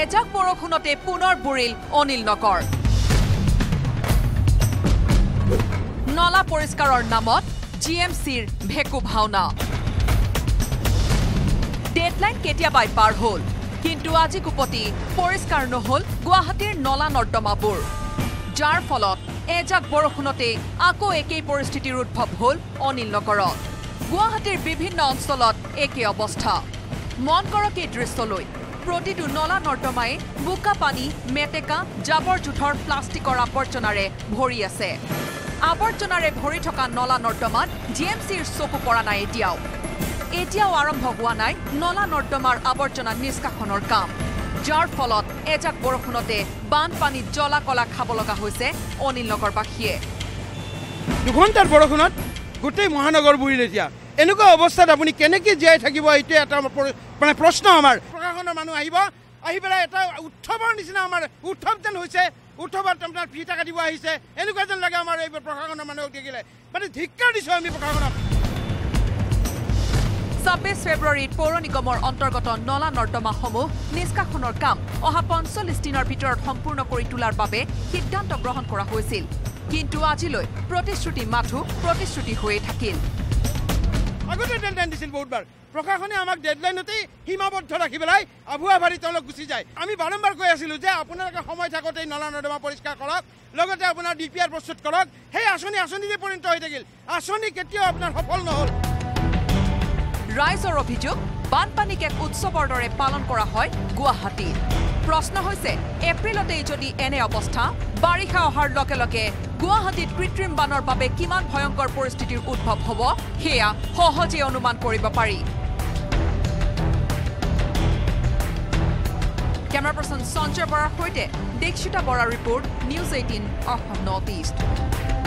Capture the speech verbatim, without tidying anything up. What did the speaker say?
এজাক বৰষুণতে পুনৰ বুৰিল অনিল নগৰ নলা পৰিষ্কাৰৰ নামত জি এম চিৰ ভেকু ভাওনা ডেডলাইন কেতিয়াবাই পাৰ হ'ল কিন্তু আজি কুপতি পৰিষ্কাৰ নহল গুৱাহাটীৰ নলা নৰ্দমাবোৰ যাৰ ফলত এজাক বৰষুণতে আকৌ একেই পৰিস্থিতিৰ উদ্ভৱ হ'ল অনিল নগৰত গুৱাহাটীৰ বিভিন্ন অঞ্চলত একে অৱস্থা মন কৰক এই দৃশ্যলৈ প্ৰতিটো নলা নৰ্দমাই বোকা পানী মেটেকা জাবৰ জোথৰ প্লাষ্টিকৰ আৱৰ্জনাৰে ভৰি আছে আৱৰ্জনাৰে ভৰি থকা নলা নৰ্দমাত জি এম চিৰ চকু পৰা নাই এতিয়াও এতিয়াও আৰম্ভ হোৱা নাই নলা নৰ্দমাৰ আৱৰ্জনা নিষ্কাশনৰ কাম যাৰ ফলত এজাক বৰষুণতে বানপানীত জ্বলা কলা খাব লগা হৈছে অনিল নগৰবাসীয়ে দুঘণ্টাৰ বৰষুণত গোটেই মহানগৰ বুৰিল এতিয়া এনেকুৱা অৱস্থাত আপুনি কেনেকৈ জীয়াই থাকিব এইটো এটা মানে প্ৰশ্ন আমাৰ প্ৰশাসনৰ মানুহ আহিব আহি পেলাই এটা উৎসৱৰ নিচিনা আমাৰ উৎসৱ যেন হৈছে উৎসৱত আপোনাৰ ফিটা কাটিব আহিছে এনেকুৱা যেন লাগে আমাৰ এই প্ৰশাসনৰ মানুহক দেখিলে মানে ধিক্কাৰ দিছোঁ আমি প্ৰশাসনক ছাব্বিছ ফেব্ৰুৱাৰীত পৌৰ নিগমৰ অন্তৰ্গত নলা নৰ্দমাসমূহ নিষ্কাশনৰ কাম অহা পঞ্চল্লিছ দিনৰ ভিতৰত সম্পূৰ্ণ কৰি তোলাৰ বাবে সিদ্ধান্ত গ্ৰহণ কৰা হৈছিল কিন্তু আজিলৈ প্ৰতিশ্ৰুতি মাথো প্ৰতিশ্ৰুতি হৈয়ে থাকিল আগতে ডেডলাইন দিছিল বহুতবাৰ প্ৰশাসনে আমাক ডেডলাইনতেই সীমাবদ্ধ ৰাখি পেলাই আভুৱা ভাৰি তেওঁলোক গুচি যায় আমি বাৰম্বাৰ কৈ আছিলোঁ যে আপোনালোকে সময় থাকোঁতেই নলা নৰ্দমা পৰিষ্কাৰ কৰক লগতে আপোনাৰ ডি পি আৰ প্ৰস্তুত কৰক সেই আঁচনি আঁচনিতে পৰিণত হৈ থাকিল আঁচনি কেতিয়াও আপোনাৰ সফল নহ'ল ৰাইজৰ অভিযোগ বানপানীক এক উৎসৱৰ দৰে পালন কৰা হয় গুৱাহাটীত প্ৰশ্ন হৈছে এপ্ৰিলতেই যদি এনে অৱস্থা বাৰিষা অহাৰ লগে লগে গুৱাহাটীত কৃত্ৰিম বানৰ বাবে কিমান ভয়ংকৰ পৰিস্থিতিৰ উদ্ভৱ হ'ব সেয়া সহজে অনুমান কৰিব পাৰি কেমেৰা পাৰ্চন সঞ্জয় বৰাৰ সৈতে দীক্ষিতা বৰাৰ report news eighteen Assam north east